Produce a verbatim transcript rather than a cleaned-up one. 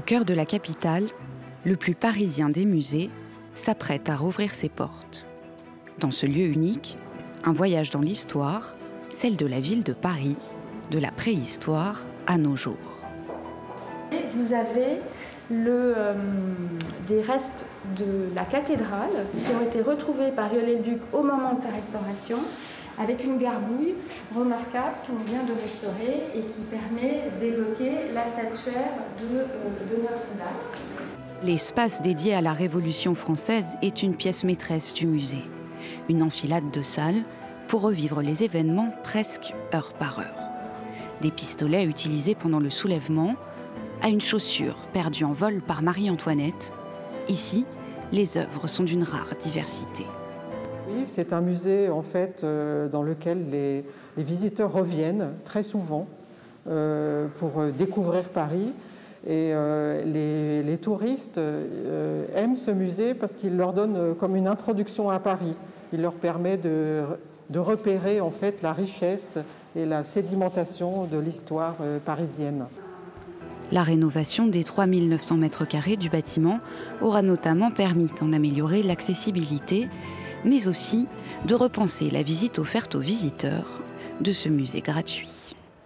cœur de la capitale, le plus parisien des musées s'apprête à rouvrir ses portes. Dans ce lieu unique, un voyage dans l'histoire, celle de la ville de Paris, de la préhistoire à nos jours. Vous avez le, euh, des restes de la cathédrale qui ont été retrouvés par Viollet-le-Duc au moment de sa restauration, avec une garbouille remarquable qu'on vient de restaurer et qui permet d'évoquer la statuaire de, euh, de Notre-Dame. L'espace dédié à la Révolution française est une pièce maîtresse du musée. Une enfilade de salles pour revivre les événements presque heure par heure. Des pistolets utilisés pendant le soulèvement à une chaussure perdue en vol par Marie-Antoinette. Ici, les œuvres sont d'une rare diversité. Oui, c'est un musée en fait euh, dans lequel les, les visiteurs reviennent très souvent euh, pour découvrir Paris. Et euh, les, les touristes euh, aiment ce musée parce qu'il leur donne euh, comme une introduction à Paris. Il leur permet de, de repérer en fait la richesse et la sédimentation de l'histoire euh, parisienne. La rénovation des trois mille neuf cents mètres carrés du bâtiment aura notamment permis d'en améliorer l'accessibilité, mais aussi de repenser la visite offerte aux visiteurs de ce musée gratuit.